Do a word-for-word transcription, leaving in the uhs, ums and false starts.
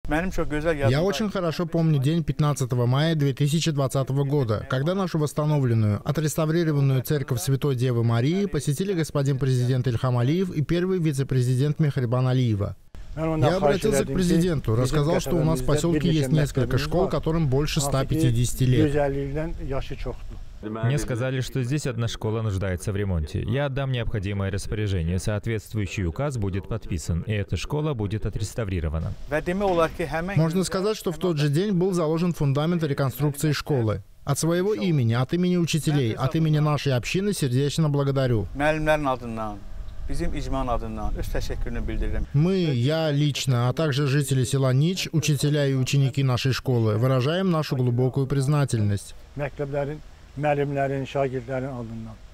Я очень хорошо помню день пятнадцатого мая две тысячи двадцатого года, когда нашу восстановленную, отреставрированную церковь Святой Девы Марии посетили господин президент Ильхам Алиев и первый вице-президент Мехрибан Алиева. Я обратился к президенту, рассказал, что у нас в поселке есть несколько школ, которым больше ста пятидесяти лет. Мне сказали, что здесь одна школа нуждается в ремонте. Я отдам необходимое распоряжение, соответствующий указ будет подписан, и эта школа будет отреставрирована. Можно сказать, что в тот же день был заложен фундамент реконструкции школы. От своего имени, от имени учителей, от имени нашей общины сердечно благодарю. Мы, я лично, а также жители села Нич, учителя и ученики нашей школы, выражаем нашу глубокую признательность. Müəllimlərin, şagirdlərin adından.